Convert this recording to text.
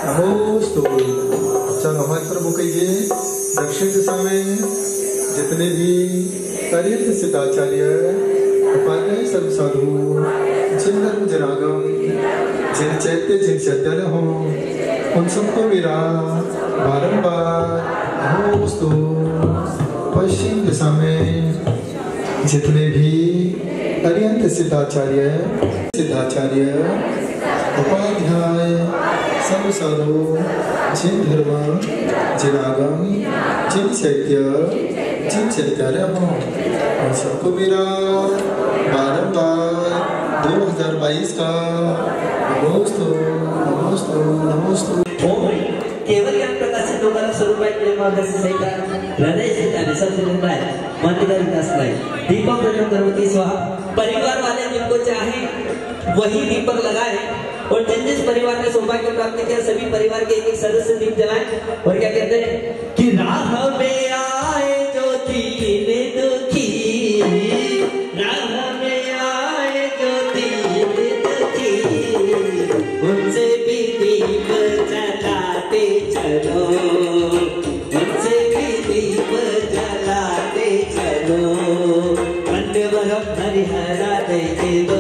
नमोस्तु। चलो हमारे प्रभु कहिए दक्षिण दिशा में जितने भी पर्यंत सिद्धाचार्य उपाध्याय सर्व साधु जिन धर्म जनागम जिन चैत्य जिन चैतन्य हो उन सबको मेरा बारंबार नमोस्तु। पश्चिम दिशा में जितने भी पर्यंत सिद्धाचार्य उपाध्याय सर्व साधु जिन धर्म जिनागम जिन चैत्य हो उन सबको मेरा बारंबार 2022 का नमोस्तु नमोस्तु नमोस्तु। केवल ज्ञान प्रकाशित लोकांना स्वरूप आहे मार्गदर्शन सहित हृदय सहित आणि सबसे आहे मंदिर विकास नाही दीपक प्रज्वलन करवती स्वाहा। परिवार वाले जिनको चाहे वही दीपक लगाए और जिस परिवार ने सौभाग्य प्राप्त किया सभी परिवार के एक सदस्य दीप जलाएं और क्या कहते हैं कि राह में आए जो दीन दुखी, राह में आए जो दीन दुखी उनसे भी दीप जलाते चलो, उनसे भी दीप जलाते चलो। हरिहरा देखे दो